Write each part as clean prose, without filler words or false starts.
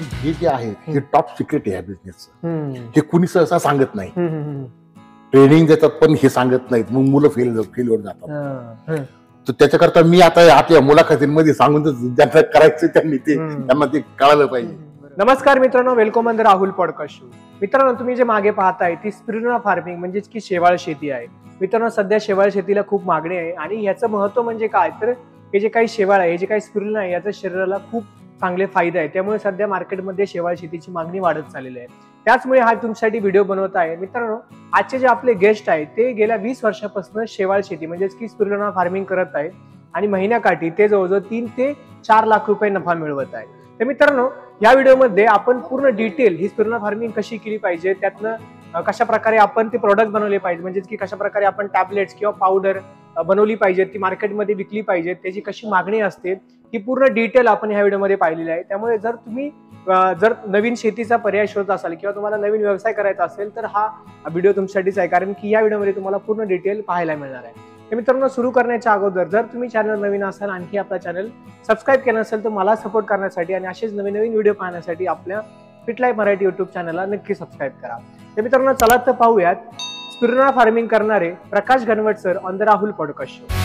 हे जे आहे हे टॉप सिक्रेट आहे या बिझनेसचं. हे कुणी सहसा सांगत नाही. ट्रेनिंग देतात पण हे सांगत नाहीत, मग मुलं फेलवर जातात. तर त्याच्याकरता मी आता आपल्या मुलाखतींमध्ये सांगून ज्यांना करायचं त्यांना ते कळालं पाहिजे. नमस्कार मित्रांनो, welcome on the Rahul podcast show. मित्रांनो, तुम्ही जे मागे पाहताय ती स्पिरुलिना फार्मिंग म्हणजेच की शेवाळ शेती आहे. मित्रांनो, सध्या शेवाळ शेतीला खूप मागणी आहे आणि याचं महत्व म्हणजे काय, तर हे जे काही शेवाळ आहे, हे जे काही स्पिरुलिना आहे, याचा शरीराला खूप चांगले फायदे आहे. त्यामुळे सध्या मार्केटमध्ये शेवाळ शेतीची मागणी वाढत चाललेली आहे. त्याचमुळे हा तुमच्यासाठी व्हिडिओ बनवत आहे. मित्रांनो, आजचे जे आपले गेस्ट आहेत ते गेल्या 20 वर्षापासून शेवाळ शेती म्हणजेच की स्पिरुलिना फार्मिंग करत आहे आणि महिन्याकाठी ते जवळजवळ 3 ते 4 लाख रुपये नफा मिळवत आहे. तर मित्रांनो, या व्हिडिओमध्ये आपण पूर्ण डिटेल ही स्पिरुलिना फार्मिंग कशी केली पाहिजे, त्यातनं कशा प्रकारे आपण ते प्रोडक्ट बनवले पाहिजे, म्हणजेच की कशा प्रकारे आपण टॅबलेट्स किंवा पावडर बनवली पाहिजे, ती मार्केटमध्ये विकली पाहिजे, त्याची कशी मागणी असते, ही पूर्ण डिटेल आपण ह्या व्हिडिओमध्ये पाहिलेली आहे. त्यामुळे जर तुम्ही नवीन शेतीचा पर्याय शोधत असाल किंवा तुम्हाला नवीन व्यवसाय करायचा असेल तर हा व्हिडिओ तुमच्यासाठीच आहे, कारण की या व्हिडिओमध्ये तुम्हाला पूर्ण डिटेल पाहायला मिळणार आहे. तर मित्रांनो, सुरू करण्याच्या अगोदर जर तुम्ही चॅनल नवीन असाल, आणखी आपला चॅनल सबस्क्राईब केलं नसेल तर मला सपोर्ट करण्यासाठी आणि असेच नवीन नवीन व्हिडिओ पाहण्यासाठी आपल्या फिटलाईफ मराठी युट्यूब चॅनलला नक्की सबस्क्राईब करा. तर मित्रांनो, चला तर पाहूयात स्पिरुलिना फार्मिंग करणारे Prakash Ghanwat sir on the Rahul podcast show.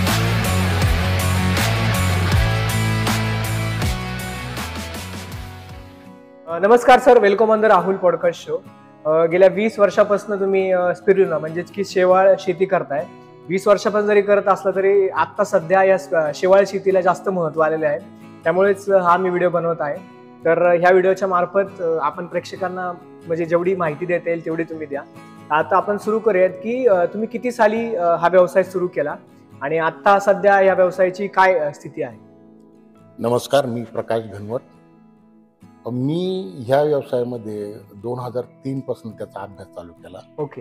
नमस्कार sir, welcome on the Rahul podcast show. गेल्या 20 वर्षापासून तुम्ही स्पिरुलिना म्हणजेच की शेवाळ शेती करताय. 20 वर्षापासून जरी करत असला तरी आता सध्या या शेवाळ शेतीला जास्त महत्व आलेले आहे. त्यामुळेच हा मी व्हिडिओ बनवत आहे. तर ह्या व्हिडिओच्या मार्फत आपण प्रेक्षकांना म्हणजे जेवढी माहिती देता येईल तेवढी तुम्ही द्या. आता आपण सुरू करूयात की तुम्ही किती साली हा व्यवसाय सुरू केला आणि आता सध्या या व्यवसायाची काय स्थिती आहे? नमस्कार, मी प्रकाश घनवट. मी ह्या व्यवसायामध्ये 2003 पासून त्याचा अभ्यास चालू केला. ओके.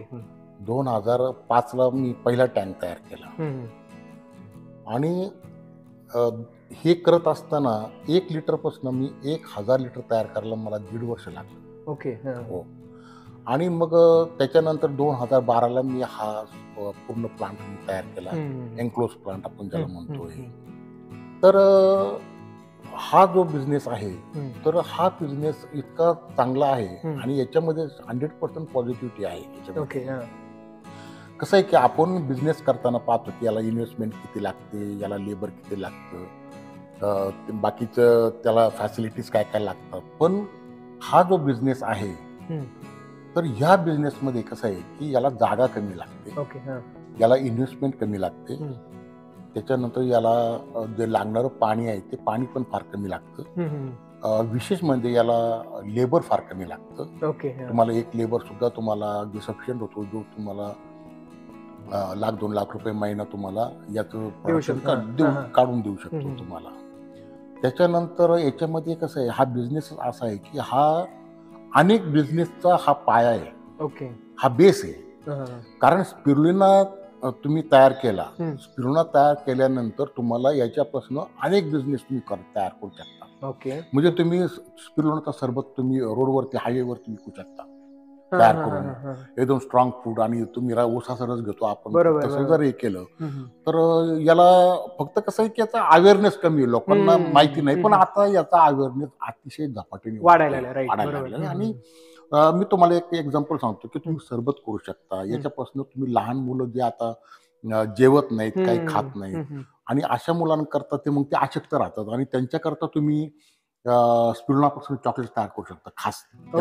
2005ला मी पहिला टँक तयार केला आणि हे करत असताना 1 लिटरपासून मी 1000 लिटर तयार करायला मला 1.5 वर्ष लागलं. ओके. हो. आणि मग त्याच्यानंतर 2012ला मी हा पूर्ण प्लांट तयार केला, एन्क्लोज प्लांट आपण ज्याला म्हणतोय. तर हा जो बिझनेस आहे तर हा बिझनेस इतका चांगला आहे आणि याच्यामध्ये 100% पॉझिटिव्हिटी आहे. कसं आहे की आपण बिझनेस करताना पाहतो की याला इन्व्हेस्टमेंट किती लागते, याला लेबर किती लागतं, बाकीचं त्याला फॅसिलिटीज काय काय लागतात. पण हा जो बिझनेस आहे तर ह्या बिझनेसमध्ये कसं आहे की याला जागा कमी लागते, याला इन्व्हेस्टमेंट कमी लागते, त्याच्यानंतर याला जे लागणारं पाणी आहे ते पाणी पण फार कमी लागतं. विशेष म्हणजे याला लेबर फार कमी लागतं. तुम्हाला एक लेबर सुद्धा तुम्हाला अगदी सफिशियंट होतो, जो तुम्हाला 1-2 लाख रुपये महिना तुम्हाला याचं काढून देऊ शकतो तुम्हाला. त्याच्यानंतर याच्यामध्ये कसं आहे, हा बिझनेस असा आहे की हा अनेक बिझनेसचा हा पाया आहे, हा बेस आहे. कारण स्पिरुलिना तुम्ही तयार केला, स्पिरुलिना तयार केल्यानंतर तुम्हाला याच्यापासून अनेक बिझनेस तुम्ही तयार करू शकता. म्हणजे तुम्ही स्पिरुलिनाचा सरबत तुम्ही रोडवरती हायवेवरती विकू शकता तयार करून, एकदम स्ट्रॉंग फूड. आणि तुम्ही ऊसाचा रस घेतो आपण, तसं जर हे केलं तर याला फक्त कसं आहे की याचा अवेअरनेस कमी आहे, लोकांना माहिती नाही. पण आता याचा अवेअरनेस अतिशय झपाट्याने वाढायला लागला. आणि मी तुम्हाला एक एक्झाम्पल सांगतो की तुम्ही सरबत करू शकता. याच्यापासून तुम्ही लहान मुलं जे आता जेवत नाहीत, काही खात नाहीत, आणि अशा मुलांकरता ते मग ते अशक्त राहतात आणि त्यांच्याकरता तुम्ही स्पिरुलिनापासून चॉकलेट तयार करू शकता. खास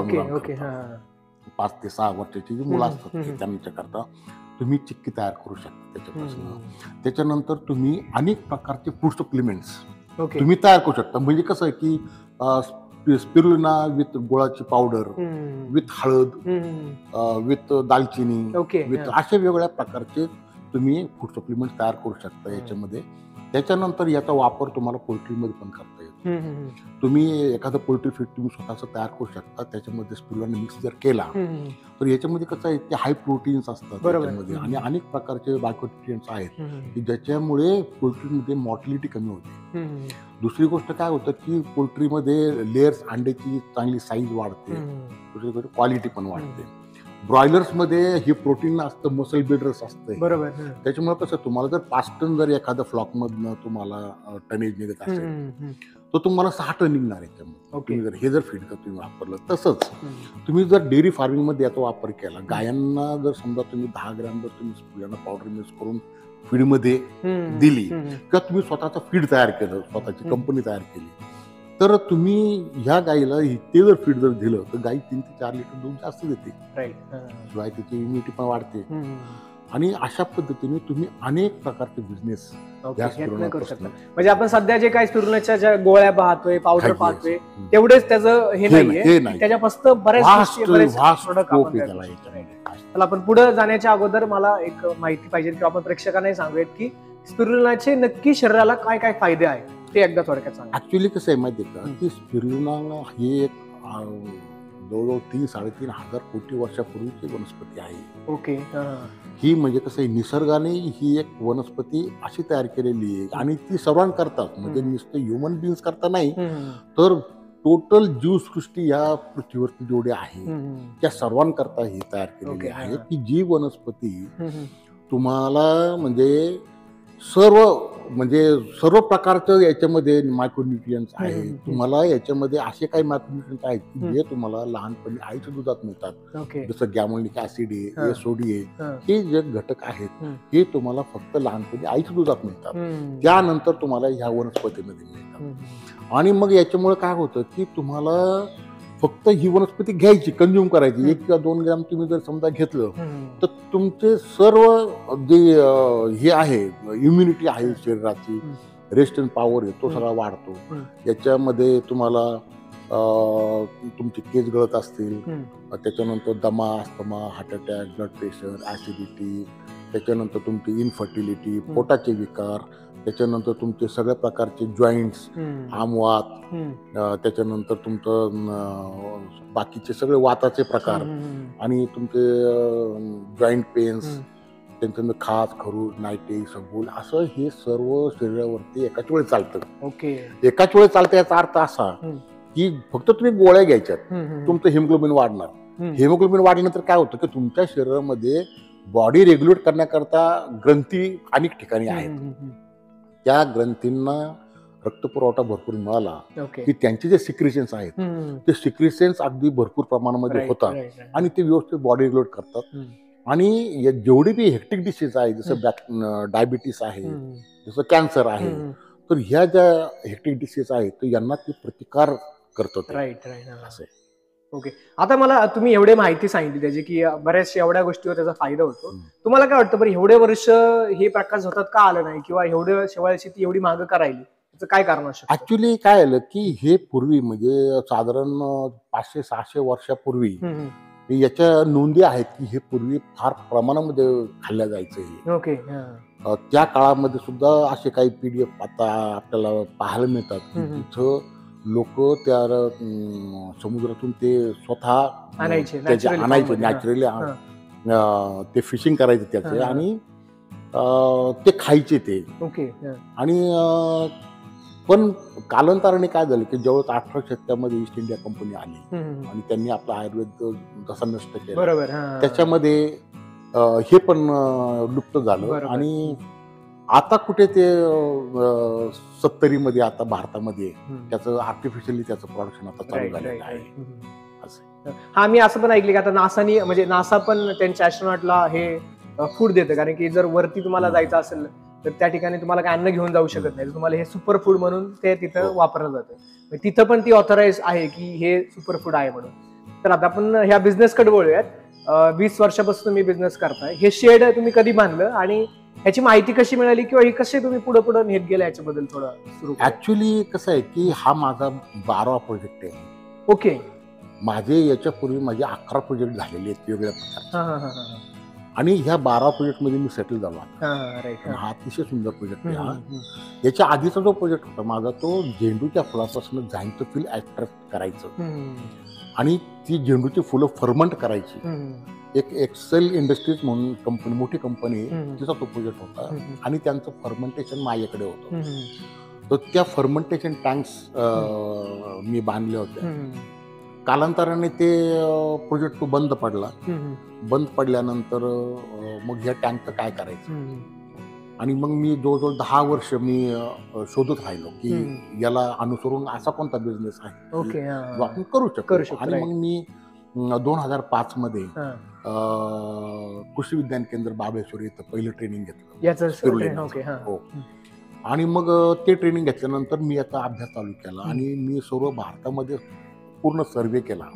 5 ते 6 वर्षाची जी मुलं असतात त्यांच्याकरता तुम्ही चिक्की तयार करू शकता त्याच्यापासून. त्याच्यानंतर तुम्ही अनेक प्रकारचे फूड सप्लिमेंट्स तुम्ही तयार करू शकता. म्हणजे कसं आहे की स्पिरुलिना विथ गुळाची पावडर, विथ हळद, विथ दालचिनी, विथ अशा वेगवेगळ्या प्रकारचे तुम्ही फूड सप्लिमेंट तयार करू शकता याच्यामध्ये. त्याच्यानंतर याचा वापर तुम्हाला पोल्ट्रीमध्ये पण करता येतो. तुम्ही एखादं पोल्ट्री फीड तुम्ही स्वतःच तयार करू शकता. त्याच्यामध्ये स्पिरुलिना मिक्स जर केला तर याच्यामध्ये कसं आहे की हाय प्रोटीन्स असतात त्याच्यामध्ये आणि अनेक प्रकारचे बायोन्यूट्रिएंट्स आहेत की ज्याच्यामुळे पोल्ट्रीमध्ये मॉर्टिलिटी कमी होते. दुसरी गोष्ट काय होतं की पोल्ट्रीमध्ये लेयर्स, अंड्याची चांगली साईज वाढते, दुसरी गोष्ट क्वालिटी पण वाढते. ब्रॉयलर्समध्ये हे प्रोटीन असतं, मसल बिल्डर्स असतं. त्याच्यामुळे कसं तुम्हाला जर 5 टन जर एखाद्या फ्लॉकमधनं तुम्हाला टनेज निघत असेल तो तुम्हाला 6 टन निघणार आहे त्यामध्ये. ओके. तुम्ही जर हे जर फीड जर तुम्ही वापरलं, तसंच तुम्ही जर डेअरी फार्मिंग मध्ये याचा वापर केला, गायांना जर समजा तुम्ही 10 ग्रॅम जर तुम्ही स्प्रुलिना पावडर मिक्स करून फीडमध्ये दिली किंवा तुम्ही स्वतःचं फीड तयार केलं, स्वतःची कंपनी तयार केली, तर तुम्ही ह्या गाईला ते जर फीड जर दिलं तर गाई 3 ते 4 लिटर दूध जास्त देते. शिवाय त्याची इम्युनिटी पण वाढते. आणि अशा पद्धतीने तुम्ही अनेक प्रकारचे बिझनेस करू शकता. म्हणजे आपण सध्या जे काही स्पिरुलिनाच्या ज्या गोळ्या पाहतोय, पावडर पाहतोय, तेवढेच त्याचं हे नाहीये, त्याच्यापासून बऱ्याच आपण पुढे जाण्याच्या अगोदर मला एक माहिती पाहिजे किंवा आपण प्रेक्षकांनाही सांगूयात की स्पिरुलिनाचे नक्की शरीराला काय काय फायदे आहेत ते एकदा थोडक्यात सांगा. ऍक्च्युली कसं आहे माहिती आहे का, की स्पिरुलिना ही एक जवळजवळ 3-3.5 हजार कोटी वर्षापूर्वीची वनस्पती आहे. ओके. ही म्हणजे कसं आहे, निसर्गाने ही एक वनस्पती अशी तयार केलेली आहे आणि ती सर्वांकरता, म्हणजे नुसतं ह्युमन बिंग्स करता नाही, तर टोटल जीवसृष्टी या पृथ्वीवरती जेवढे आहे त्या सर्वांकरता ही तयार केलेली आहे. की जी वनस्पती तुम्हाला म्हणजे सर्व प्रकारचं याच्यामध्ये मायक्रोन्यूट्रियन्स आहे. तुम्हाला याच्यामध्ये असे काही मायक्रोन्यूट्रियन्स आहेत की जे तुम्हाला लहानपणी आईच्या दुधात मिळतात. जसं गॅमोनिक ऍसिड आहे, एसओडी आहे, हे जे घटक आहेत हे तुम्हाला फक्त लहानपणी आईच्या दुधात मिळतात. त्यानंतर तुम्हाला ह्या वनस्पतीमध्ये मिळतात. आणि मग याच्यामुळे काय होतं की तुम्हाला फक्त ही वनस्पती घ्यायची, कंझ्युम करायची. 1 किंवा 2 ग्रॅम तुम्ही जर समजा घेतलं तर तुमचे सर्व जे हे आहे, इम्युनिटी आहे शरीराची, रेजिस्टन्स पॉवर आहे, तो सगळा वाढतो. याच्यामध्ये तुम्हाला तुमचे केस गळत असतील, त्याच्यानंतर दमा, asthma, heart attack, blood pressure, acidity, त्याच्यानंतर तुमची इनफर्टिलिटी, पोटाचे विकार, त्याच्यानंतर तुमचे सगळ्या प्रकारचे जॉईंट्स, आमवात, त्याच्यानंतर तुमचं बाकीचे सगळे वाताचे प्रकार आणि तुमचे जॉईंट पेन्स, त्यांच्यानंतर खाज, खरूज, नायटे, सबूल, असं हे सर्व शरीरावरती एकाच वेळेस चालतं. ओके. एकाच वेळेस चालतं याचा अर्थ असा की फक्त तुम्ही गोळ्या घ्यायच्यात, तुमचं हिमोग्लोबिन वाढणार. हिमोग्लोबिन वाढल्यानंतर काय होतं की तुमच्या शरीरामध्ये बॉडी रेग्युलेट करण्याकरता ग्रंथी अनेक ठिकाणी आहेत. त्या ग्रंथींना रक्तपुरवठा भरपूर मिळाला की त्यांचे जे सिक्रिशन्स आहेत ते सिक्रिशन्स अगदी भरपूर प्रमाणामध्ये होतात आणि ते व्यवस्थित बॉडी रेग्युलेट करतात. आणि जेवढी बी हेक्टिक डिसीज आहे, जसं डायबिटीस आहे, जसं कॅन्सर आहे, तर ह्या ज्या हेक्टिक डिसीज आहेत तर यांना ते प्रतिकार करतात. असं. ओके. आता मला तुम्ही एवढे माहिती सांगितली त्याची की बऱ्याचशा एवढ्या गोष्टीवर त्याचा फायदा होतो. तुम्हाला काय वाटतं बरं, एवढे वर्ष हे प्रकार होतात का आलं नाही किंवा एवढे शेवाळ शेती एवढी महाग का राहिली, त्याचं काय कारण असतं? ऍक्च्युली काय आलं की हे पूर्वी म्हणजे साधारण 500-600 वर्षापूर्वी याच्या नोंदी आहेत की हे पूर्वी फार प्रमाणामध्ये खाल्ल्या जायचं. ओके. त्या काळामध्ये सुद्धा असे काही PDF आता आपल्याला पाहायला मिळतात की तिथं लोक त्या समुद्रातून ते स्वतः आणायचे नॅचरली, ते फिशिंग करायचे त्याचे आणि ते खायचे ते. आणि पण कालांतराने काय झालं की जवळ 18 शतकामध्ये ईस्ट इंडिया कंपनी आली आणि त्यांनी आपला आयुर्वेद जसा नष्ट केला, त्याच्यामध्ये हे पण लुप्त झालं. आणि आता कुठे ते 70 मध्ये आता भारतामध्ये त्याचं आर्टिफिशियली त्याचं प्रोडक्शन आता चालू झालेलं आहे. हा, मी असं पण ऐकलं की आता नासानी, म्हणजे नासा पण त्यांच्या ऍस्ट्रोनॉटला हे फूड देतं, कारण की जर वरती तुम्हाला जायचं असेल तर त्या ठिकाणी तुम्हाला काय अन्न घेऊन जाऊ शकत नाही, तुम्हाला हे सुपर फूड म्हणून ते तिथं वापरलं जातं. तिथं पण ती ऑथराईज आहे की हे सुपर फूड आहे म्हणून. तर आता आपण ह्या बिझनेसकडे बोलूयात. 20 वर्षापासून तुम्ही बिझनेस करताय, हे शेड तुम्ही कधी बांधलं आणि ह्याची माहिती कशी मिळाली किंवा हे कसे तुम्ही पुढे पुढे नेत गेले याच्याबद्दल थोडं सुरू? ऍक्च्युली कसं आहे की हा माझा 12वा प्रोजेक्ट आहे. ओके. माझे याच्यापूर्वी माझे 11 प्रोजेक्ट झालेले आहेत वेगवेगळ्या प्रकारचे, आणि ह्या 12 प्रोजेक्ट मध्ये मी सेटल झालो. हा अतिशय सुंदर प्रोजेक्ट आहे. हा याच्या आधीचा जो प्रोजेक्ट होता माझा, तो झेंडूच्या फुलापासून जायचं फील अट्रॅक्ट करायचं आणि ती झेंडूची फुलं फर्मंट करायची. एक एक्सेल इंडस्ट्रीज म्हणून कंपनी, मोठी कंपनी, तिचा तो प्रोजेक्ट होता आणि त्यांचं फर्मेंटेशन माझ्याकडे होतं. तर त्या फर्मेंटेशन टँक्स मी बांधल्या होत्या. कालांतराने ते प्रोजेक्ट तो बंद पडल्यानंतर मग ह्या टँकचं काय करायचं, आणि मग मी जवळजवळ 10 वर्ष मी शोधत राहिलो की याला अनुसरून असा कोणता बिझनेस आहे ओके जो आपण करू शकतो. आणि मग मी 2005 मध्ये कृषी विज्ञान केंद्र बाबळेश्वर इथं पहिलं ट्रेनिंग घेतलं. हो. आणि मग ते ट्रेनिंग घेतल्यानंतर मी आता अभ्यास चालू केला आणि मी सर्व भारतामध्ये पूर्ण सर्वे केला.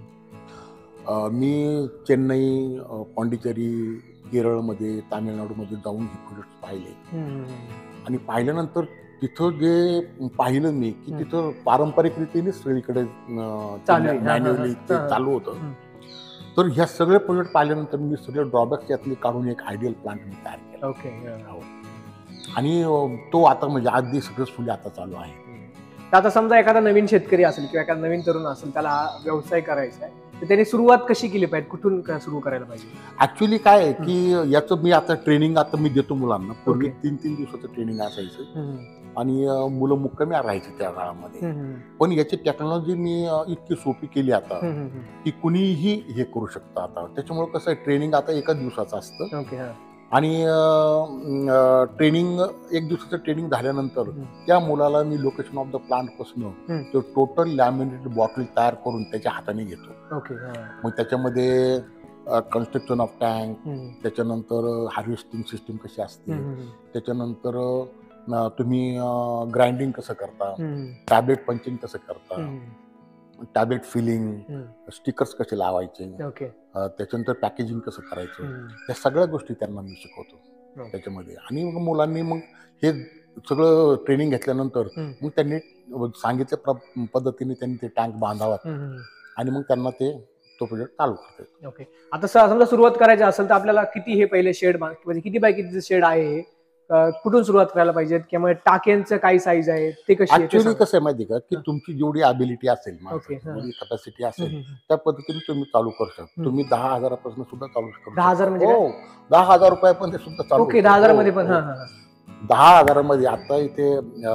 मी चेन्नई, पॉंडिचेरी, केरळमध्ये, तामिळनाडूमध्ये जाऊन हे प्रोजेक्ट पाहिले. आणि पाहिल्यानंतर तिथं जे पाहिलं मी की तिथं पारंपरिक रीतीने सगळीकडे मॅन्युअली ते चालू होतं. तर ह्या सगळे प्रोजेक्ट पाहिल्यानंतर मी सगळे ड्रॉबॅक्स यातले काढून एक आयडियल प्लांट मी तयार केला. आणि तो आता म्हणजे अगदी सक्सेसफुली आता चालू आहे. आता समजा एखादा नवीन शेतकरी असेल किंवा एखादा नवीन तरुण असेल, त्याला हा व्यवसाय करायचा आहे, तर त्यांनी सुरुवात कशी केली पाहिजे, कुठून सुरू करायला पाहिजे? ऍक्च्युली काय आहे की याचं मी आता ट्रेनिंग आता मी देतो मुलांना. पूर्वी 3-3 दिवसाचं ट्रेनिंग असायचं आणि मुलं मुक्कामी राहायची त्या काळामध्ये. पण याची टेक्नॉलॉजी मी इतकी सोपी केली आता की कुणीही हे करू शकतं आता. त्याच्यामुळे कसं आहे, ट्रेनिंग आता एकाच दिवसाचं असतं. आणि ट्रेनिंग 1 दिवसाचं ट्रेनिंग झाल्यानंतर त्या मुलाला मी लोकेशन ऑफ द प्लांट पासून तो टोटल लॅमिनेटेड बॉटल तयार करून त्याच्या हाताने घेतो. मग त्याच्यामध्ये कन्स्ट्रक्शन ऑफ टँक, त्याच्यानंतर हार्वेस्टिंग सिस्टीम कशी असते, त्याच्यानंतर तुम्ही ग्राइंडिंग कसं करता, टॅबलेट पंचिंग कसं करता, टॅबलेट फिलिंग, स्टिकर्स कसे लावायचे, त्याच्यानंतर पॅकेजिंग कसं करायचं, या सगळ्या गोष्टी त्यांना मी शिकवतो त्याच्यामध्ये. आणि मग मुलांनी मग हे सगळं ट्रेनिंग घेतल्यानंतर मग त्यांनी सांगितल्या पद्धतीने त्यांनी ते टँक बांधावात आणि मग त्यांना ते तो प्रोजेक्ट चालू करतात. ओके. आता समजा सुरुवात करायची असेल तर आपल्याला किती हे पहिले शेड म्हणजे किती बाय कितीचं शेड आहे, कुठून सुरुवात करायला पाहिजे, किंवा टाक्यांचं काय साईज आहे, ते कशी? ऍक्च्युअली कसं आहे माहिती का की तुमची जेवढी अबिलिटी असेल, जेवढी कॅपॅसिटी असेल, त्या पद्धतीने तुम्ही चालू करू शकता. तुम्ही 10,000 पासून सुद्धा चालू शकता. 10,000 म्हणजे 10,000 रुपयापर्यंत सुद्धा चालू. ओके, 10,000 मध्ये पण. 10,000 मध्ये आता इथे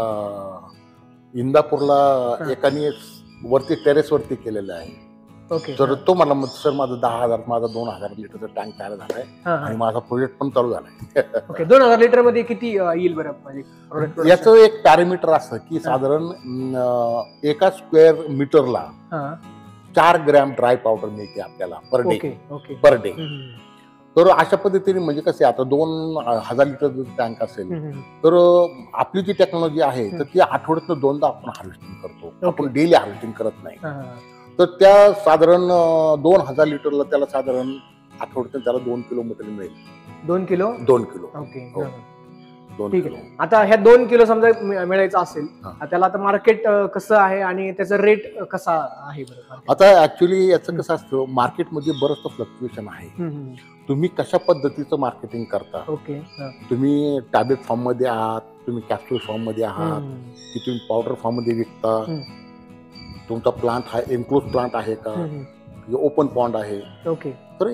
इंदापूरला एकाने वरती टेरेस वरती केलेलं आहे. तर तो मला सर माझं 10,000 माझा 2,000 लिटरचा टँक तयार झालाय आणि माझा प्रोजेक्ट पण चालू झालाय. ओके. 2,000 लिटर मध्ये किती येईल बरं? म्हणजे याचं एक पॅरामीटर असतं की साधारण एका स्क्वेअर मीटरला 4 ग्रॅम ड्राय पावडर मिळते आपल्याला पर डे. तर अशा पद्धतीने म्हणजे कसं आता 2,000 लिटर टँक असेल तर आपली जी टेक्नॉलॉजी आहे तर ती आठवड्यातनं 2दा आपण हार्वेस्टिंग करतो. आपण डेली हार्वेस्टिंग करत नाही. तर त्या साधारण 2,000 लिटरला त्याला साधारण आठवड्यात त्याला 2 किलो मटेरियल मिळेल. 2 किलो? 2 किलो. ओके. 2 किलो. आता ह्या 2 किलो समजा मिळायचं असेल, त्याला आता मार्केट कसं आहे आणि त्याचा रेट कसा आहे बरं? आता ऍक्च्युली याचं कसं असतं, मार्केटमध्ये बरंच फ्लक्च्युएशन आहे. तुम्ही कशा पद्धतीचं मार्केटिंग करता. ओके. तुम्ही टॅबलेट फॉर्म मध्ये आहात, तुम्ही कॅप्सूल फॉर्म मध्ये आहात, की तुम्ही पावडर फॉर्म मध्ये विकता, तुमचा प्लांट हा एन्क्लोज प्लांट आहे का, ओपन पॉन्ड आहे. ओके. तर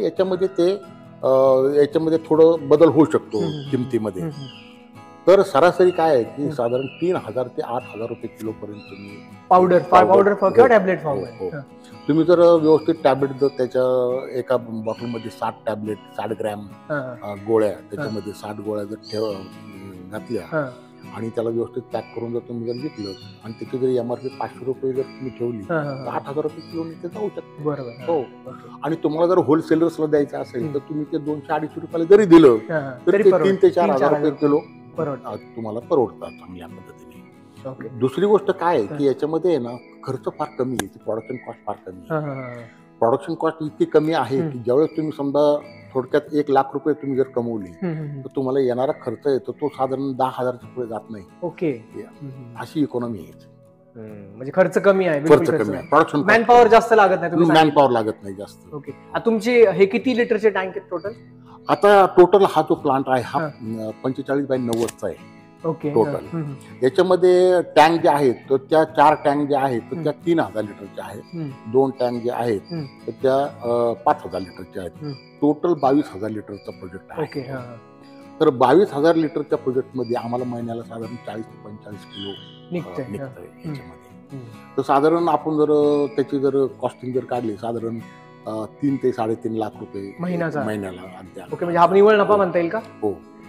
याच्यामध्ये थोडं बदल होऊ शकतो किमतीमध्ये. तर सरासरी काय आहे की साधारण 3,000 ते 8,000 रुपये किलो पर्यंत तुम्ही पावडर किंवा टॅबलेट फॉर्म. तुम्ही जर व्यवस्थित टॅबलेट जर त्याच्या एका बॉटलमध्ये 60 टॅबलेट 60 ग्रॅम गोळ्या त्याच्यामध्ये 60 गोळ्या जर घातल्या आणि त्याला व्यवस्थित पॅक करून जर तुम्ही जर विकलं आणि त्याची जर MRP 500 रुपये जर तुम्ही ठेवली तर 8,000 रुपये किलो ते जाऊ शकतो. बरोबर. हो. आणि तुम्हाला जर होलसेलर्सला द्यायचं असेल तर तुम्ही ते 200-250 रुपयाला जरी दिलं तर ते 3,000 ते 4,000 रुपये किलो तुम्हाला परवडतात चांगल्या पद्धतीने. दुसरी गोष्ट काय आहे की याच्यामध्ये ना खर्च फार कमी आहे, प्रोडक्शन कॉस्ट फार कमी आहे. प्रोडक्शन कॉस्ट इतकी कमी आहे की ज्यावेळेस तुम्ही समजा थोडक्यात 1 लाख रुपये तुम्ही जर कमवली तर तुम्हाला येणारा खर्च येतो तो साधारण 10,000च्या पुढे जात नाही. ओके. अशी इकॉनॉमी आहे. म्हणजे खर्च कमी आहे. खर्च कमी आहे. प्रोडक्शन मॅन पॉवर जास्त लागत नाही. मॅन पॉवर लागत नाही जास्त. ओके. तुमचे हे किती लिटरचे टँक आहेत टोटल? आता टोटल हा जो प्लांट आहे हा 45 बाय 90चा आहे. ओके. टोटल याच्यामध्ये टँक जे आहेत तर त्या 4 टँक जे आहेत तर त्या 3,000 लिटरच्या आहेत. 2 टँक जे आहेत तर त्या 5,000 लिटरच्या आहेत. टोटल 22,000 लिटरचा प्रोजेक्ट आहे. ओके. तर 22,000 लिटरच्या प्रोजेक्टमध्ये आम्हाला महिन्याला साधारण 40 ते 45 किलो निघतंय याच्यामध्ये. तर साधारण आपण जर त्याची जर कॉस्टिंग जर काढली साधारण 3 ते 3.5 लाख रुपये महिन्याला. ओके. म्हणजे हा निव्वळ नफा म्हणता येईल का? हो.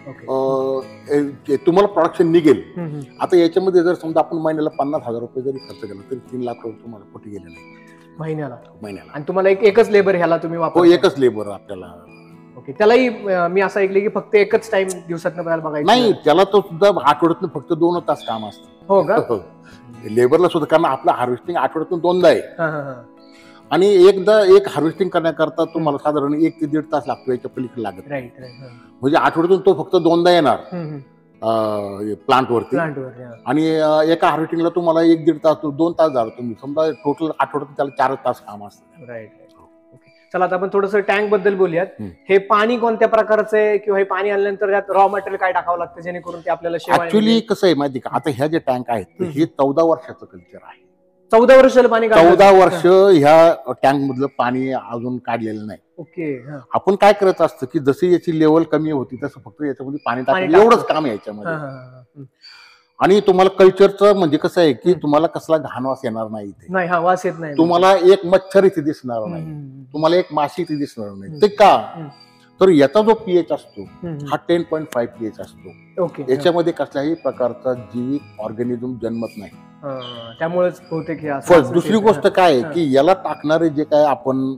तुम्हाला प्रोडक्शन निघेल. आता याच्यामध्ये जर समजा आपण महिन्याला 50,000 रुपये जरी खर्च केला तरी 3 लाख रुपये तुम्हाला कुठे गेले नाही महिन्याला. आणि तुम्हाला एकच लेबर ह्याला तुम्ही वापरता? एकच लेबर आपल्याला. ओके. त्यालाही मी असं ऐकलं की फक्त एकच टाइम दिवसातनं बघायचं नाही, त्याला तो सुद्धा आठवड्यातून फक्त 2 तास काम असतं. हो का? लेबरला सुद्धा, कारण आपलं हार्वेस्टिंग आठवड्यातून 2दा आहे आणि एक हार्वेस्टिंग करण्याकरता तुम्हाला साधारण 1 ते 1.5 तास लागतो, याच्या पलीकडे लागत. म्हणजे आठवड्यातून तो फक्त 2दा येणार प्लांटवरती आणि एका हार्वेस्टिंगला तुम्हाला 1-1.5 तास 2 तास झाला. तुम्ही समजा टोटल आठवड्यातून त्याला 4 तास काम असतं. राईट. चला आता आपण थोडंसं टँक बद्दल बोलूयात. हे पाणी कोणत्या प्रकारचं आहे किंवा हे पाणी आणल्यानंतर त्यात रॉ मटेरियल काय टाकावं लागतं जेणेकरून ते आपल्याला शेवाळ? ऍक्च्युली कसं आहे माहिती का, आता ह्या जे टँक आहेत हे 14 वर्षाचं कल्चर आहे. 14 वर्षाला पाणी 14 वर्ष ह्या टँक मधलं पाणी अजून काढलेलं नाही. ओके. आपण काय करत असतं की जशी याची लेवल कमी होती तसं फक्त याच्यामध्ये पाणी टाकलं, एवढंच काम आहे याच्यामध्ये. आणि तुम्हाला कल्चरचं म्हणजे कसं आहे की तुम्हाला कसला घाण वास येणार नाही इथे. वास येत नाही. तुम्हाला एक मच्छर इथे दिसणार नाही, तुम्हाला एक माशी इथे दिसणार नाही. ते का, तर याचा जो पीएच असतो हा 10.5 पीएच असतो. याच्यामध्ये कसल्याही प्रकारचा जीवित ऑर्गॅनिझम जन्मत नाही. त्यामुळेच बहुतेक. दुसरी गोष्ट काय आहे की याला टाकणारे जे काय आपण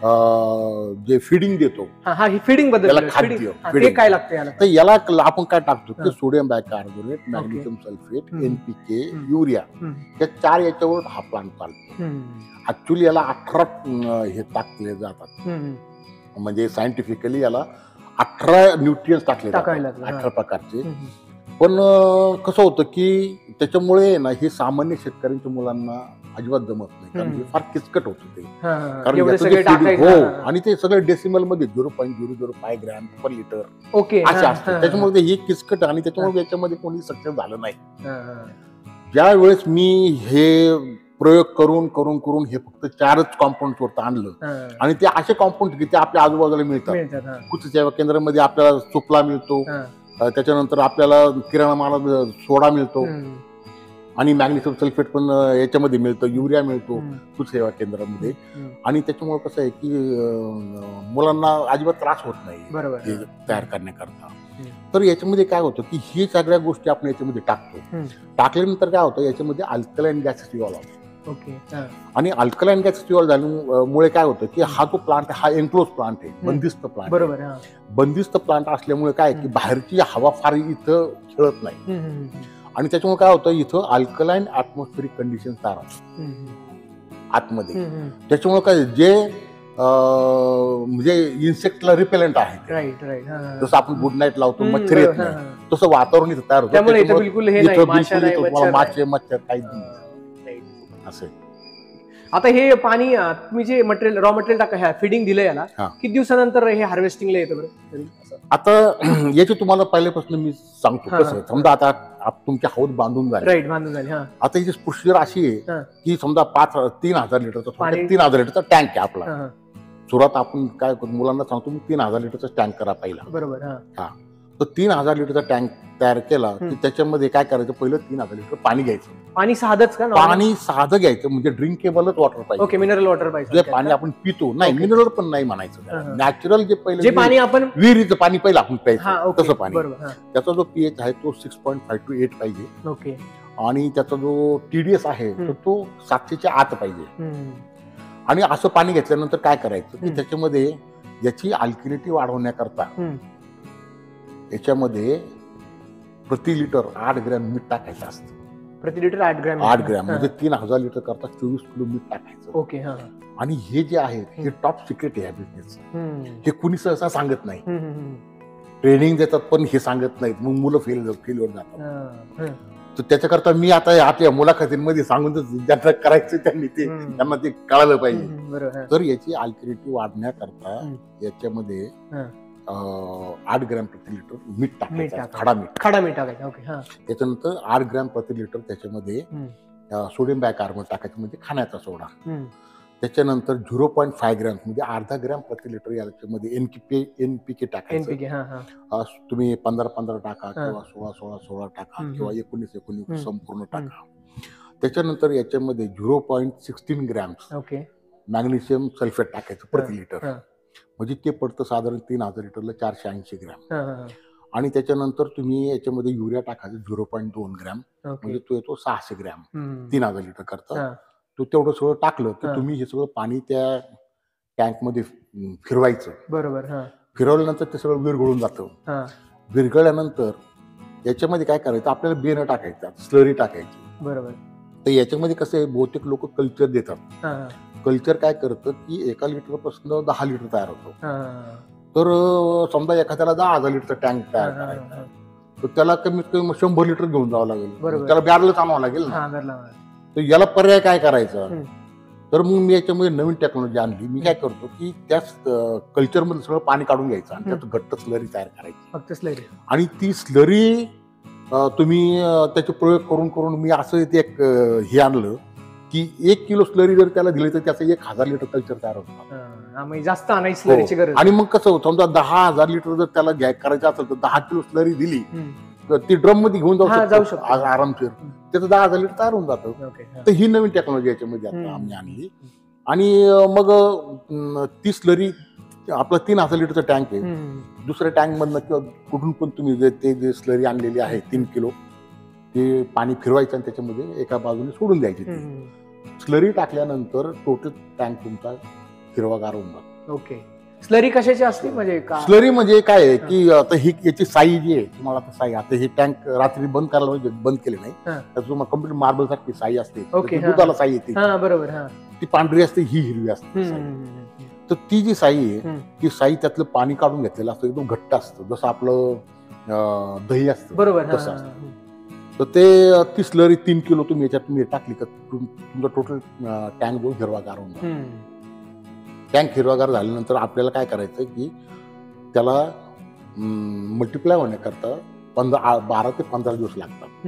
जे फीडिंग देतो, फीडिंग बद्दल काय लागतं तर याला आपण काय टाकतो की sodium bicarbonate, magnesium sulphate, NPK, urea, या 4 याच्यावर हा प्लांट चालतो. ऍक्च्युली याला 18 हे टाकले जातात, म्हणजे सायंटिफिकली याला 18 न्यूट्रियन्स टाकले जातात, 18 प्रकारचे. पण कसं होतं की त्याच्यामुळे ना हे सामान्य शेतकऱ्यांच्या मुलांना अजिबात जमत नाही, कारण हे फार किचकट होतं ते. कारण आणि ते सगळं डेसिमल मध्ये 0.005 ग्रॅम पर लिटर असे असतं. त्याच्यामुळे हे किचकट आणि त्याच्यामुळे याच्यामध्ये कोणी सक्सेस झालं नाही. ज्या वेळेस मी हे प्रयोग करून करून करून हे फक्त 4च कॉम्पाऊंड वरती आणलं आणि ते असे कॉम्पाऊंड की ते आपल्या आजूबाजूला मिळतात. कृषी सेवा केंद्रामध्ये आपल्याला सुफला मिळतो, त्याच्यानंतर आपल्याला किराणा मालात सोडा मिळतो आणि मॅग्नेशियम सल्फेट पण याच्यामध्ये मिळतं, युरिया मिळतो कृषी सेवा केंद्रामध्ये. आणि त्याच्यामुळे कसं आहे की मुलांना अजिबात त्रास होत नाही तयार करण्याकरता. तर याच्यामध्ये काय होतं की ही सगळ्या गोष्टी आपण याच्यामध्ये टाकतो. टाकल्यानंतर काय होतं, याच्यामध्ये अल्कलाईन गॅसेस इव्हॉल्व होतो. आणि अल्कलाईन गॅसेस इव्हॉल्व झाल्यामुळे काय होतं की हा जो प्लांट हा एन्क्लोज प्लांट आहे, बंदिस्त प्लांट. बंदिस्त प्लांट असल्यामुळे काय की बाहेरची हवा फार इथं खेळत नाही आणि त्याच्यामुळे काय होतं इथं अल्कलाईन ऍटमॉस्फेरिक कंडिशन तयार होतात आतमध्ये. त्याच्यामुळे काय जे म्हणजे इन्सेक्टला रिपेलंट आहे, जसं आपण गुड नाईट लावतो मच्छर येत नाही, तसं वातावरण इथं तयार होतं. मासे मच्छर काहीच नाही असं. आता हे पाणी तुम्ही जे मटेरियल रॉ मटेरियल टाका फिडिंग दिलं याला, किती दिवसानंतर हे हार्वेस्टिंगला येतं बरं? आता याची तुम्हाला पहिल्यापासून मी सांगतो कसं. समजा आता तुमच्या हौद बांधून झाली, आता याची प्रोसिजर अशी आहे की समजा 3,000 लिटरचा 3,000 लिटरचा टँक आहे आपला. सुरुवात आपण काय मुलांना सांगतो मी 3,000 लिटरचा टँक करा पहिला. बरोबर. तर 3,000 लिटरचा टँक तयार केला की त्याच्यामध्ये काय करायचं, पहिलं 3,000 लिटर पाणी घ्यायचं. पाणी साधंच का? पाणी साधं घ्यायचं, म्हणजे ड्रिंकेबलच वॉटर पाहिजे. मिनरल वॉटर पाहिजे. जे पाणी आपण पितो नाही, मिनरल पण नाही म्हणायचं, नॅचरल जे पहिले पाणी आपण विहिरीचं पाणी पहिलं आपण प्यायचं तसं पाणी. त्याचा जो पीएच आहे तो 6.5 to 8 पाहिजे आणि त्याचा जो TDS आहे तो 700च्या आत पाहिजे. आणि असं पाणी घेतल्यानंतर काय करायचं की त्याच्यामध्ये याची अल्कलिनिटी वाढवण्याकरता याच्यामध्ये प्रति लिटर 8 ग्रॅम मीठ टाकायचं असतं. प्रति लिटर 8 ग्रॅम. म्हणजे 3,000 लिटर करता 24 किलो मीठ टाकायचं. आणि हे जे आहे हे टॉप सिक्रेट आहे या बिझनेसचं. हे कुणी सहसा सांगत नाही. ट्रेनिंग देतात पण हे सांगत नाहीत, मग मुलं फेलवर जातात. तर त्याच्याकरता मी आता आपल्या मुलाखतींमध्ये सांगून ज्यांना करायचं त्यांना ते कळालं पाहिजे. तर याची अल्कलिनिटी वाढण्याकरता याच्यामध्ये 8 ग्रॅम प्रति लिटर मीठ टाकायचं, खडा मीठ टाकायचं. त्याच्यानंतर 8 ग्रॅम प्रति लिटर त्याच्यामध्ये सोडियम बायकार्बोनेट टाकायचं, म्हणजे खाण्याचा सोडा. त्याच्यानंतर 0.5 ग्रॅम म्हणजे अर्धा ग्रॅम प्रति लिटर याच्यामध्ये NPK टाकायचं. तुम्ही 15 टाका किंवा 16 टाका किंवा 19 संपूर्ण टाका. त्याच्यानंतर याच्यामध्ये 0.16 ग्रॅम मॅग्नेशियम सल्फेट टाकायचं प्रति लिटर, म्हणजे ते पडतं साधारण 3,000 लिटरला 480 ग्रॅम. आणि त्याच्यानंतर तुम्ही याच्यामध्ये युरिया टाकायचं 0.2 ग्रॅम, म्हणजे तो येतो 600 ग्रॅम 3000 लिटर करता. तो तेवढं सगळं टाकलं की तुम्ही हे सगळं पाणी त्या टँकमध्ये फिरवायचं. बरोबर. फिरवल्यानंतर ते सगळं विरघळून जातं. विरघळल्यानंतर याच्यामध्ये काय करायचं, आपल्याला बेनं टाकायचं, स्लरी टाकायची. बरोबर. तर याच्यामध्ये कसं आहे, बहुतेक लोक कल्चर देतात. कल्चर काय करतं की 1 लिटरपासून 10 लिटर तयार होतो. तर समजा एखाद्याला 10,000 लिटरचा टँक तयार करायचा, तर त्याला कमीत कमी 100 लिटर घेऊन जावं लागेल, त्याला बॅरलच आणावं लागेल ना. तर याला पर्याय काय करायचा, तर मग मी याच्यामध्ये नवीन टेक्नॉलॉजी आणली. मी काय करतो की त्याच कल्चरमध्ये सगळं पाणी काढून घ्यायचं आणि त्यात घट्ट स्लरी तयार करायची, फक्त स्लरी. आणि ती स्लरी तुम्ही त्याचे प्रयोग करून करून मी असं ते एक हे आणलं की 1 किलो स्लरी जर त्याला दिली तर त्याचं 1000 लिटर कल्चर तयार होतं. जास्त आणायची स्लरीची गरज. आणि मग कसं समजा 10,000 लिटर जर त्याला करायचं असेल तर 10 किलो स्लरी दिली तर ती ड्रम मध्ये घेऊन जाऊ शकतो आरामशीर. त्याचं 10,000 लिटर तयार होऊन जातं. तर ही नवीन टेक्नॉलॉजी याच्यामध्ये आता आम्ही आणली. आणि मग ती स्लरी, आपला 3000 लिटरचा टँक आहे, दुसऱ्या टँक मधनं किंवा कुठून पण तुम्ही ते जे स्लरी आणलेली आहे 3 किलो, ते पाणी फिरवायचं आणि त्याच्यामध्ये एका बाजूने सोडून द्यायची. स्लरी टाकल्यानंतर टोटल टँक तुमचा हिरवागार होऊन जातो. ओके. स्लरी कशाची असते म्हणजे स्लरी म्हणजे काय आहे की आता ही याची साई जी आहे, तुम्हाला आता साई, आता हे टँक रात्री बंद करायला म्हणजे बंद केले नाही तर तुम्हाला कम्प्लीट मार्बल सारखी साई असते. दुधाला साई येते, बरोबर, ती पांढरी असते, ही हिरवी असते. तर ती जी साई आहे ती साई त्यातलं पाणी काढून घेतलेलं असतं, एकदम घट्ट असतं, जसं आपलं दही असतं. बरोबर. तसं असतं. तर ते ती स्लरी 3 किलो तुम्ही याच्यात टाकली का तुमचा टोटल टँक जो हिरवागार होऊन जातो. टँक हिरवागार झाल्यानंतर आपल्याला काय करायचं की त्याला मल्टिप्लाय होण्याकरता 12 ते 15 दिवस लागतात.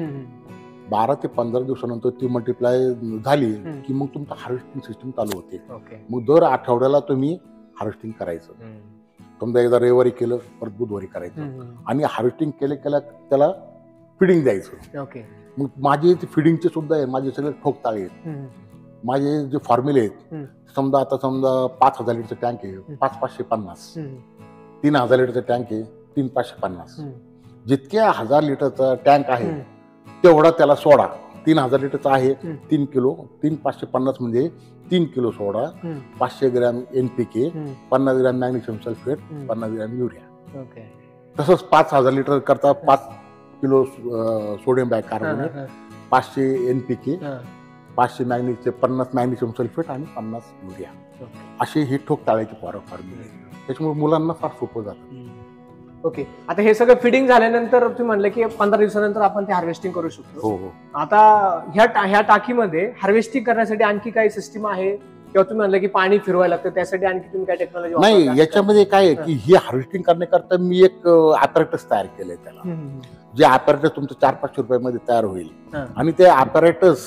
12 ते 15 दिवसानंतर ती मल्टिप्लाय झाली की मग तुमचं हार्वेस्टिंग सिस्टम चालू होते. मग दर आठवड्याला तुम्ही हार्वेस्टिंग करायचं. समजा एकदा रविवारी केलं, परत बुधवारी करायचं, आणि हार्वेस्टिंग केल्या त्याला फिडिंग द्यायचं. मग माझे फिडिंगचे सुद्धा आहे, माझे सगळे ठोक ताळे आहेत. माझे जे फॉर्म्युले आहेत, समजा 5000 लिटरचं टँक आहे 5550, 3000 लिटरचं टँक आहे 3550. जितक्या 1000 लिटरचा टँक आहे तेवढा त्याला सोडा. 3000 लिटरचा आहे 3 किलो, 3550 म्हणजे 3 किलो सोडा, 500 ग्रॅम NPK, 50 ग्रॅम मॅग्नेशियम सल्फेट, 50 ग्रॅम युरिया. तसंच 5000 लिटर करता 5 kilo sodium bicarbonate, 500 NPK, 500 magnesium, 50 magnesium sulphate आणि 50 युरिया. असे हे ठोक टाळायचे फॉर्म्युले. त्याच्यामुळे मुलांना फार सोपं जातं. ओके. आता हे सगळं फिडिंग झाल्यानंतर तुम्ही म्हणलं की 15 दिवसानंतर आपण ते हार्वेस्टिंग करू शकतो. हो. आता ह्या टाकीमध्ये हार्वेस्टिंग करण्यासाठी आणखी काही सिस्टीम आहे किंवा तुम्ही म्हणलं की पाणी फिरवायला लागतं, त्यासाठी आणखी तुम्ही काय टेक्नॉलॉजी? नाही, याच्यामध्ये काय आहे की ही हार्वेस्टिंग करण्याकरता मी एक ॲपॅरेटस तयार केलंय. त्याला जे ॲपॅरेटस तुमचं 400-500 रुपयामध्ये तयार होईल, आणि ते ॲपॅरेटस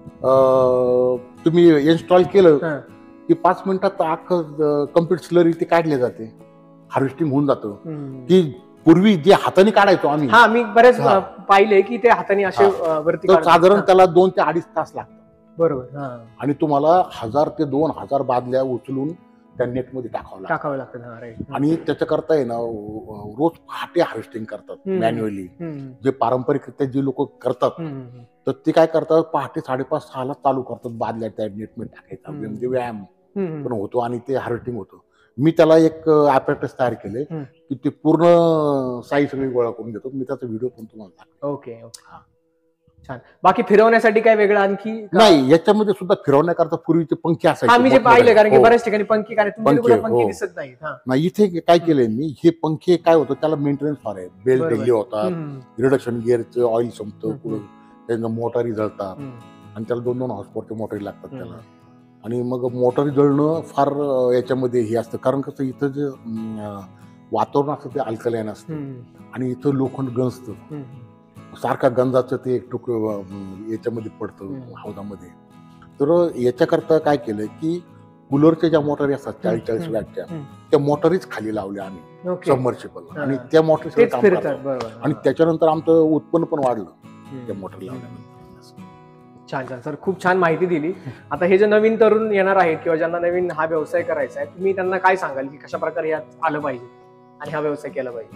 तुम्ही इन्स्टॉल केलं की 5 मिनिटात अख्खं कम्प्लीट स्लरी ती काढली जाते, हार्वेस्टिंग होऊन जातं. की पूर्वी जे हाताने काढायचो आम्ही, मी बरेच पाहिले की ते हाताने असे वरती, साधारण त्याला 2 ते 2.5 तास लागतात. बरोबर. आणि तुम्हाला 1000 ते 2000 बादल्या उचलून त्या नेटमध्ये टाकावं लागतं. आणि त्याच्याकरता आहे ना रोज पहाटे हार्वेस्टिंग करतात मॅन्युअली. जे पारंपरिकरित्या जे लोक करतात तर ते काय करतात, पहाटे 5:30-6 ला चालू करतात बादल्या त्या नेटमध्ये टाकायचा, म्हणजे व्यायाम पण होतो आणि ते हार्वेस्टिंग होतं. मी त्याला एक ॲपॅरेटस तयार केले की ते पूर्ण साई सगळी गोळा करून घेतो. मी त्याचा व्हिडिओ पण तुम्हाला दाखवतो. ओके. छान. बाकी फिरवण्यासाठी काय वेगळं आणखी? नाही, याच्यामध्ये सुद्धा फिरवण्याकरता पूर्वीचे पंखे असायचे. मी जे पाहिले, कारण की बऱ्याच ठिकाणी पंखे दिसत नाहीत. नाही, इथे काय केलंय मी, हे पंखे काय होतं त्याला मेंटेनन्स फार आहे. बेल्ट ढिल्ले होतात, रिडक्शन गिअरचं ऑइल संपतं, पुढे त्यांना मोटारी जळतात, आणि त्याला 2-2 हॉर्सपॉवरच्या मोटारी लागतात त्याला. आणि मग मोटारी जळणं फार याच्यामध्ये हे असतं, कारण कसं इथं जे वातावरण असतं ते अल्कलाईन असतं, आणि इथं लोखंड गंजतं, सारखा गंजाचं ते एक तुकडं याच्यामध्ये पडतं हौदामध्ये. तर याच्याकरता काय केलं की कूलरच्या ज्या मोटारी असतात 40-40 वॅटच्या, त्या मोटारीच खाली लावल्या आम्ही सबमर्सिबल, आणि त्या मोटारी काम करतात. आणि त्याच्यानंतर आमचं उत्पन्न पण वाढलं त्या मोटारी लावल्यानंतर. छान सर, खूप छान माहिती दिली. आता हे जे नवीन तरुण येणार आहेत किंवा ज्यांना नवीन हा व्यवसाय करायचा आहे, तुम्ही त्यांना काय सांगाल की कशा प्रकारे यात आलं पाहिजे आणि हा व्यवसाय केला पाहिजे?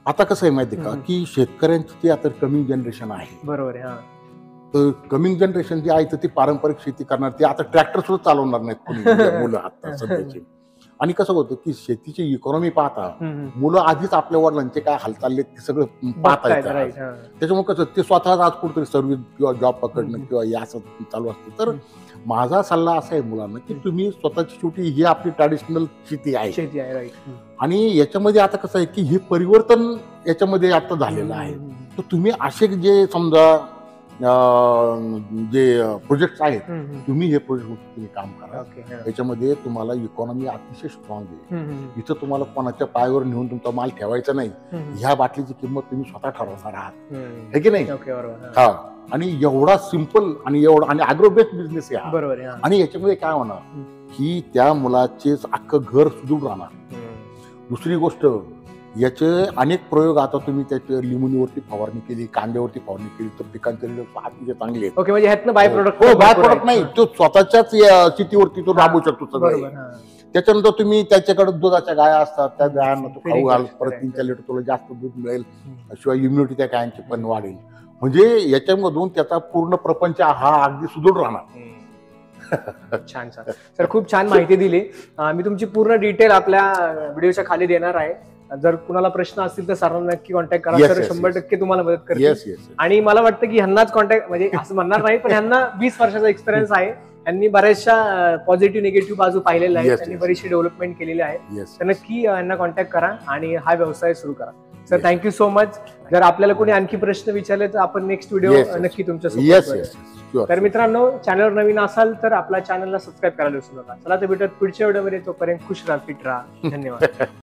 आता कसं आहे माहिती का की शेतकऱ्यांची ती आता कमिंग जनरेशन आहे. बरोबर आहे. तर कमिंग जनरेशन जी आहे तर ती पारंपरिक शेती करणार, ती आता ट्रॅक्टर सुद्धा चालवणार नाहीत कोणी मुलं आता सध्याची. आणि कसं होतं की शेतीची इकॉनॉमी पाहता मुलं आधीच आपल्या वडिलांचे काय हाल चालले ते सगळं पाहता येतात. त्याच्यामुळे कसं ते स्वतःच आज कुठेतरी सर्व्हिस किंवा जॉब पकडणं किंवा या असं चालू असतं. तर माझा सल्ला असा आहे मुलांना की तुम्ही स्वतःची शेवटी ही आपली ट्रॅडिशनल शेती आहे आणि याच्यामध्ये आता कसं आहे की हे परिवर्तन याच्यामध्ये आता झालेलं आहे. तर तुम्ही असे जे समजा जे प्रोजेक्ट आहेत तुम्ही हे प्रोजेक्ट तुम्ही काम करा. याच्यामध्ये तुम्हाला इकॉनॉमी अतिशय स्ट्रॉंग आहे. इथं तुम्हाला कोणाच्या पायावर नेऊन तुमचा माल ठेवायचा नाही. ह्या बाटलीची किंमत तुम्ही स्वतः ठरवणार आहात, हे की नाही. हा, आणि एवढा सिंपल आणि एवढा आणि अॅग्रो बेस्ड बिझनेस आहे बरोबर. आणि याच्यामध्ये काय होणार की त्या मुलाचे अख्खं घर सुदृढ राहणार. दुसरी गोष्ट, याचे अनेक प्रयोग आता तुम्ही त्याच्या लिंबूवरती फवारणी केली, कांद्यावरती फवारणी केली तर पिकांचे रिझल्ट अतिशय चांगले आहेत. ओके, म्हणजे ह्यातनं बाय प्रोडक्ट बाय प्रोडक्ट नाही, तो स्वतःच्याच शेतीवरती तो राबवू शकतो सगळं. त्याच्यानंतर तुम्ही त्याच्याकडे दुधाच्या गाया असतात, त्या गायांना तो खाऊ घाल, परत 3-4 लिटर तुला जास्त दूध मिळेल, शिवाय इम्युनिटी त्या गायांची पण वाढेल. म्हणजे याच्यामधून त्याचा पूर्ण प्रपंच हा अगदी सुदृढ राहणार. छान छान सर, खूप छान माहिती दिली. मी तुमची पूर्ण डिटेल आपल्या व्हिडिओच्या खाली देणार आहे. जर कुणाला प्रश्न असतील तर सरांना नक्की कॉन्टॅक्ट करा. सर 100% तुम्हाला मदत करतील. आणि मला वाटतं की ह्यांनाच कॉन्टॅक्ट, म्हणजे असं म्हणणार नाही, पण ह्यांना 20 वर्षाचा एक्सपिरियन्स आहे. यांनी बऱ्याचशा पॉझिटिव्ह निगेटिव्ह बाजू पाहिलेल्या आहेत, त्यांनी बरीचशी डेव्हलपमेंट केलेली आहे. तर नक्की यांना कॉन्टॅक्ट करा आणि हा व्यवसाय सुरू करा. Sir thank you so much. जर आपल्याला कोणी आणखी प्रश्न विचारले तर आपण नेक्स्ट व्हिडिओ नक्की तुमच्यासोबत. तर मित्रांनो, चॅनलवर नवीन असाल तर आपल्या चॅनलला सबस्क्राईब करायला विसरू नका. चला तर भेटत पुढच्या व्हिडिओमध्ये. तोपर्यंत खुश राहा, फिट राहा. धन्यवाद.